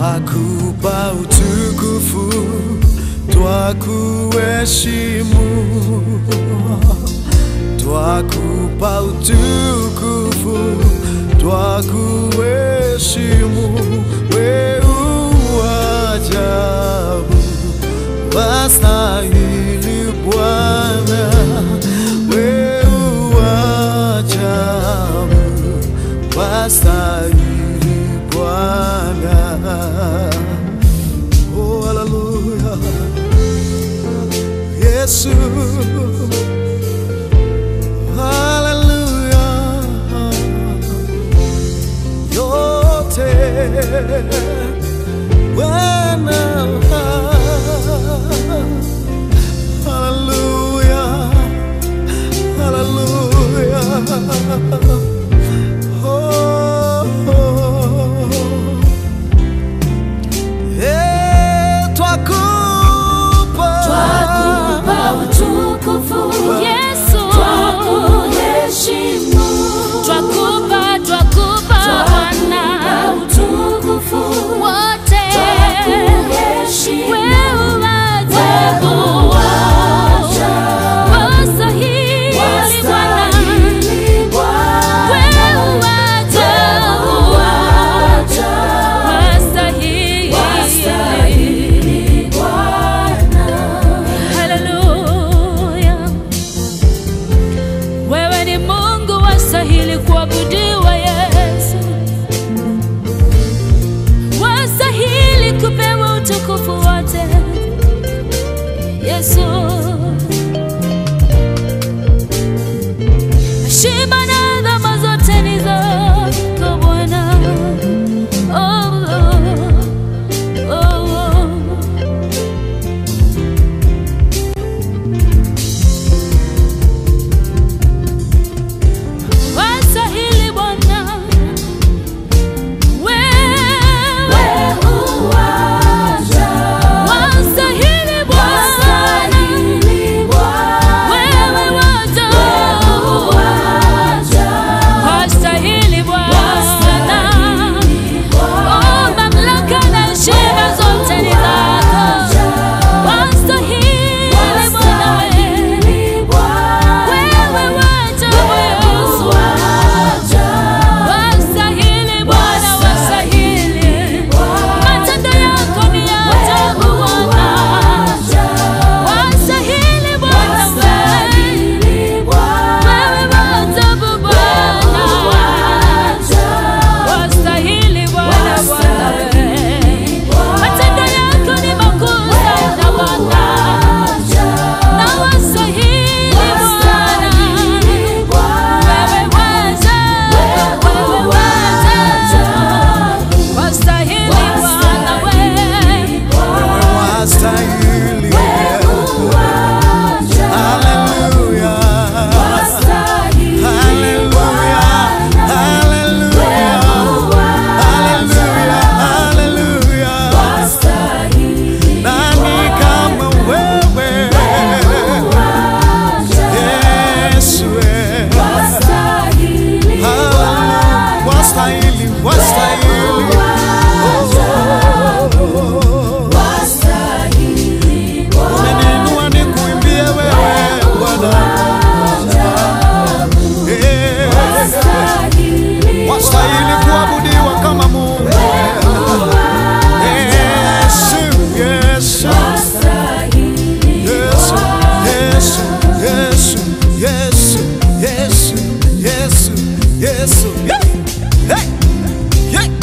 twakupa utukufu, twakuheshimu, twakupa utukufu, twakuheshimu. Wewe ajabu, wastahili Bwana. Wewe ajabu, wastahili Bwana. Oh, hallelujah. Yesu, hallelujah. Yote Bwana, hallelujah, hallelujah. Oh, twakupa utukufu, Yesu, twakuheshimu, twakupa Bwana utukufu wote, twakuheshimu. Wewe ajabu, wastahili Bwana. Wewe ajabu, wastahili Bwana. Hallelujah. Wewe ni Mungu wastahili kuabudiwa, Yesu. Wastahili kupewa utukufu wote, Yesu. Heshima na adhama zote ni zako Bwana. Oh, oh, oh. Wastahili Bwana. Wastahili Bwana. Oh, mamlaka na heshima zote ni zako. Wastahili Bwana. Wewe ajabu, Yesu. Wastahili Bwana, wastahili. Matendo yako ni ya ajabu Bwana. Wastahili Bwana, wewe ajabu Bwana. Wastahili Bwana, matendo yako ni makuu sana Bwana. Na wastahili Bwana, wewe ajabu, wastahili Bwana, wewe wastahili. Hallelujah, hallelujah, hallelujah, hallelujah. Nani kama wewe, Yesu? Hallelujah, wastahili, wastahili. Umeniinua nikuimbie wewe Bwana. Wastahili kuabudiwa kama Mungu. Yesu, Yesu, Yesu, Yesu, Yesu, Yesu, Yesu, Yesu, Yesu. Hey, hey, hey.